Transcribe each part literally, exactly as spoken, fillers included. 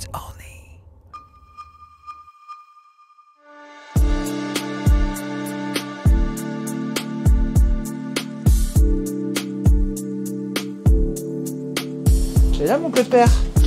Street only. Et là, mon pépère.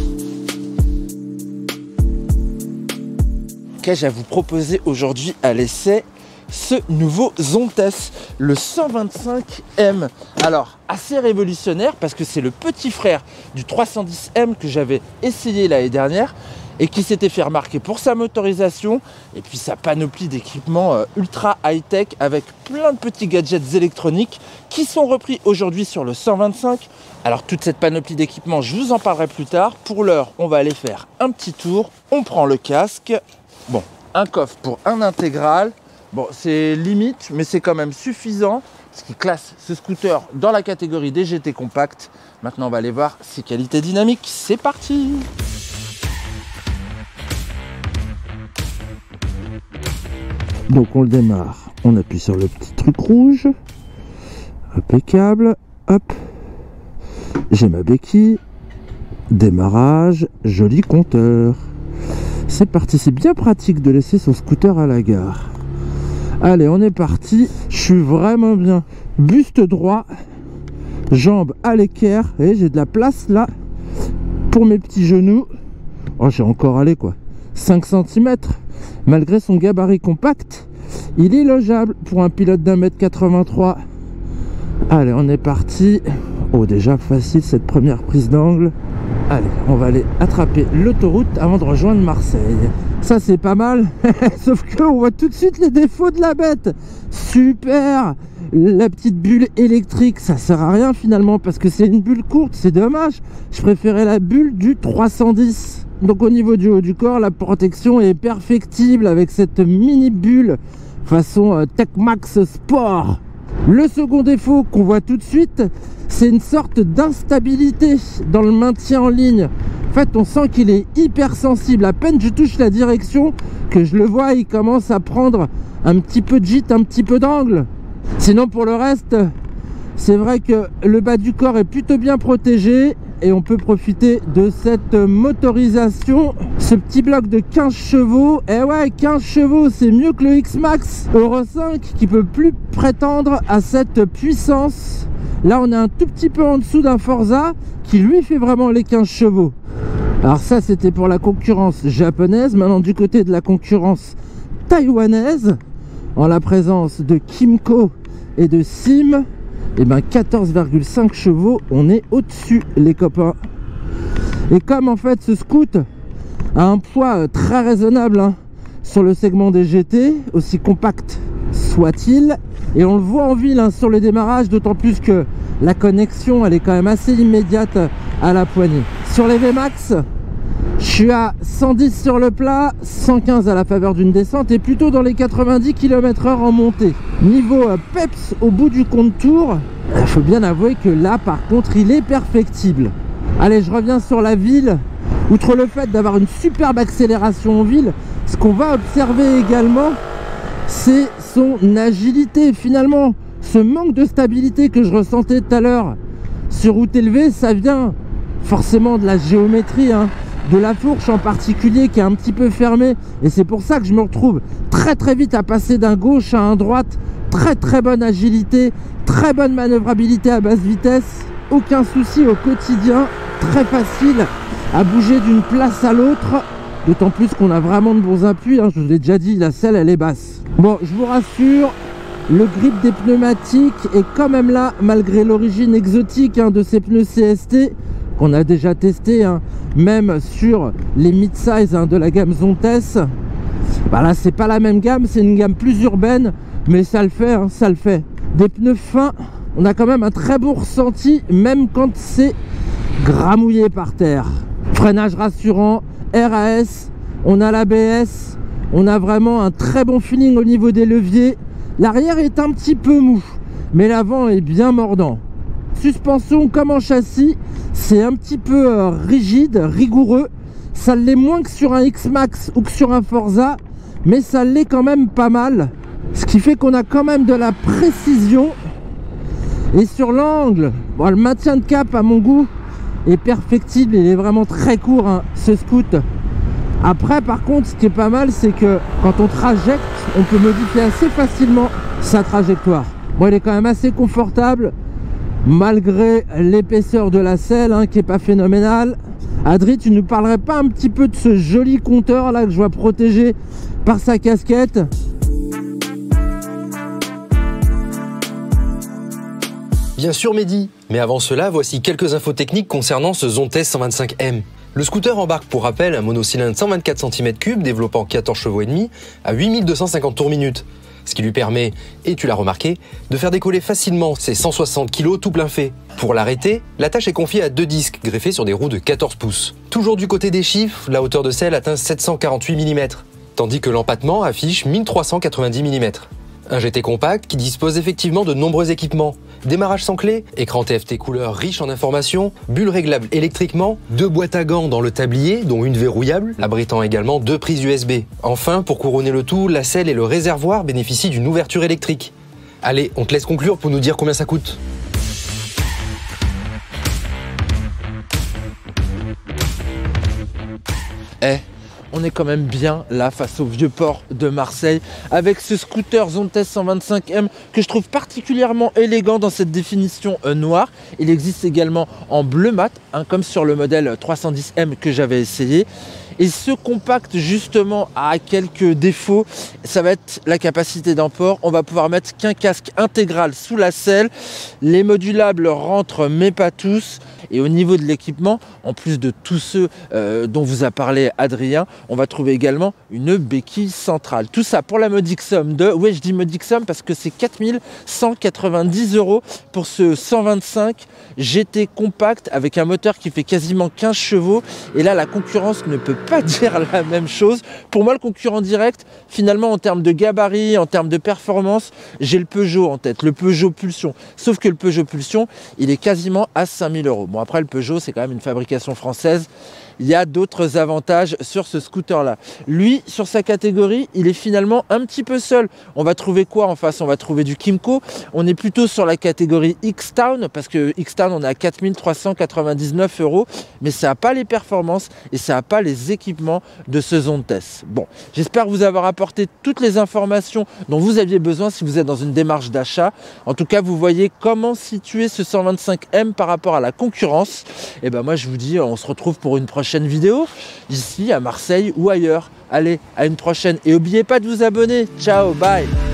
Qu'ai-je à vous proposer aujourd'hui à l'essai? Ce nouveau Zontes, le cent vingt-cinq M. Alors, assez révolutionnaire parce que c'est le petit frère du trois cent dix M que j'avais essayé l'année dernière et qui s'était fait remarquer pour sa motorisation et puis sa panoplie d'équipements euh, ultra high-tech avec plein de petits gadgets électroniques qui sont repris aujourd'hui sur le cent vingt-cinq. Alors toute cette panoplie d'équipements, je vous en parlerai plus tard. Pour l'heure, on va aller faire un petit tour. On prend le casque. Bon, un coffre pour un intégral. Bon, c'est limite, mais c'est quand même suffisant, ce qui classe ce scooter dans la catégorie des G T compacts. Maintenant, on va aller voir ses qualités dynamiques. C'est parti! Donc, on le démarre. On appuie sur le petit truc rouge. Impeccable. Hop. J'ai ma béquille. Démarrage. Joli compteur. C'est parti. C'est bien pratique de laisser son scooter à la gare. Allez, on est parti. Je suis vraiment bien. Buste droit, jambes à l'équerre. Et j'ai de la place là pour mes petits genoux. Oh, j'ai encore allé quoi. cinq centimètres. Malgré son gabarit compact, il est logeable pour un pilote d'un mètre quatre-vingt-trois. Allez, on est parti. Oh, déjà facile cette première prise d'angle. Allez, on va aller attraper l'autoroute avant de rejoindre Marseille. Ça c'est pas mal, sauf qu'on voit tout de suite les défauts de la bête. Super. La petite bulle électrique, ça sert à rien finalement parce que c'est une bulle courte, c'est dommage. Je préférais la bulle du trois cent dix. Donc au niveau du haut du corps, la protection est perfectible avec cette mini bulle façon euh, Tech-Max Sport. Le second défaut qu'on voit tout de suite, c'est une sorte d'instabilité dans le maintien en ligne. En fait, on sent qu'il est hyper sensible. À peine je touche la direction que je le vois, il commence à prendre un petit peu de gîte, un petit peu d'angle. Sinon, pour le reste, c'est vrai que le bas du corps est plutôt bien protégé et on peut profiter de cette motorisation. Ce petit bloc de quinze chevaux, et ouais, quinze chevaux, c'est mieux que le X-Max Euro cinq qui peut plus prétendre à cette puissance. Là, on est un tout petit peu en dessous d'un Forza qui lui fait vraiment les quinze chevaux. Alors ça, c'était pour la concurrence japonaise. Maintenant, du côté de la concurrence taïwanaise, en la présence de Kymco et de Sim, et ben quatorze virgule cinq chevaux, on est au-dessus, les copains. Et comme en fait ce scoot a un poids très raisonnable hein, sur le segment des G T, aussi compact soit-il, et on le voit en ville hein, sur le démarrage, d'autant plus que la connexion elle est quand même assez immédiate à la poignée. Sur les V MAX, je suis à cent dix sur le plat, cent quinze à la faveur d'une descente et plutôt dans les quatre-vingt-dix kilomètres heure en montée. Niveau euh, peps au bout du contour, il faut bien avouer que là par contre il est perfectible. Allez, je reviens sur la ville. Outre le fait d'avoir une superbe accélération en ville, ce qu'on va observer également, c'est son agilité. Finalement, ce manque de stabilité que je ressentais tout à l'heure sur route élevée, ça vient forcément de la géométrie, hein, de la fourche en particulier qui est un petit peu fermée. Et c'est pour ça que je me retrouve très très vite à passer d'un gauche à un droite. Très très bonne agilité, très bonne manœuvrabilité à basse vitesse. Aucun souci au quotidien, très facile à bouger d'une place à l'autre. D'autant plus qu'on a vraiment de bons appuis, hein, je vous l'ai déjà dit, la selle elle est basse. Bon, je vous rassure, le grip des pneumatiques est quand même là, malgré l'origine exotique hein, de ces pneus C S T, qu'on a déjà testé, hein, même sur les mid-size hein, de la gamme Zontes. Bah là, c'est pas la même gamme, c'est une gamme plus urbaine, mais ça le fait, hein, ça le fait. Des pneus fins, on a quand même un très bon ressenti, même quand c'est gramouillé par terre. Freinage rassurant, R A S, on a l'A B S, on a vraiment un très bon feeling au niveau des leviers. L'arrière est un petit peu mou, mais l'avant est bien mordant. Suspension comme en châssis, c'est un petit peu euh, rigide, rigoureux. Ça l'est moins que sur un X-Max ou que sur un Forza, mais ça l'est quand même pas mal. Ce qui fait qu'on a quand même de la précision. Et sur l'angle, bon, le maintien de cap à mon goût est perfectible. Il est vraiment très court hein, ce scoot. Après, par contre, ce qui est pas mal, c'est que quand on trajecte, on peut modifier assez facilement sa trajectoire. Bon, il est quand même assez confortable, malgré l'épaisseur de la selle, hein, qui est pas phénoménale. Adri, tu nous parlerais pas un petit peu de ce joli compteur là que je vois protégé par sa casquette? Bien sûr Mehdi, mais avant cela, voici quelques infos techniques concernant ce Zontes cent vingt-cinq M. Le scooter embarque pour rappel un monocylindre cent vingt-quatre centimètres cubes développant quatorze chevaux et demi à huit mille deux cent cinquante tours minute, ce qui lui permet, et tu l'as remarqué, de faire décoller facilement ses cent soixante kilos tout plein fait. Pour l'arrêter, la tâche est confiée à deux disques greffés sur des roues de quatorze pouces. Toujours du côté des chiffres, la hauteur de selle atteint sept cent quarante-huit millimètres, tandis que l'empattement affiche mille trois cent quatre-vingt-dix millimètres. Un G T compact qui dispose effectivement de nombreux équipements. Démarrage sans clé, écran T F T couleur riche en informations, bulle réglable électriquement, deux boîtes à gants dans le tablier, dont une verrouillable, abritant également deux prises U S B. Enfin, pour couronner le tout, la selle et le réservoir bénéficient d'une ouverture électrique. Allez, on te laisse conclure pour nous dire combien ça coûte. Eh, on est quand même bien là face au vieux port de Marseille avec ce scooter Zontes cent vingt-cinq M que je trouve particulièrement élégant dans cette définition euh, noire. Il existe également en bleu mat, hein, comme sur le modèle trois cent dix M que j'avais essayé. Et ce compact justement a quelques défauts, ça va être la capacité d'emport. On va pouvoir mettre qu'un casque intégral sous la selle. Les modulables rentrent mais pas tous. Et au niveau de l'équipement, en plus de tous ceux euh, dont vous a parlé Adrien, on va trouver également une béquille centrale. Tout ça pour la modique somme de, oui je dis modique somme parce que c'est quatre mille cent quatre-vingt-dix euros pour ce cent vingt-cinq G T compact avec un moteur qui fait quasiment quinze chevaux. Et là la concurrence ne peut pas dire la même chose. Pour moi le concurrent direct, finalement en termes de gabarit, en termes de performance, j'ai le Peugeot en tête, le Peugeot Pulsion. Sauf que le Peugeot Pulsion, il est quasiment à cinq mille euros. Bon après le Peugeot c'est quand même une fabrication française. Il y a d'autres avantages sur ce scooter-là. Lui, sur sa catégorie, il est finalement un petit peu seul. On va trouver quoi en face? On va trouver du Kymco. On est plutôt sur la catégorie X-Town, parce que X-Town, on est à quatre mille trois cent quatre-vingt-dix-neuf euros, mais ça n'a pas les performances et ça n'a pas les équipements de ce Zontes. Bon, j'espère vous avoir apporté toutes les informations dont vous aviez besoin si vous êtes dans une démarche d'achat. En tout cas, vous voyez comment situer ce cent vingt-cinq M par rapport à la concurrence. Et ben moi, je vous dis, on se retrouve pour une prochaine prochaine vidéo, ici à Marseille ou ailleurs. Allez, à une prochaine et n'oubliez pas de vous abonner. Ciao, bye.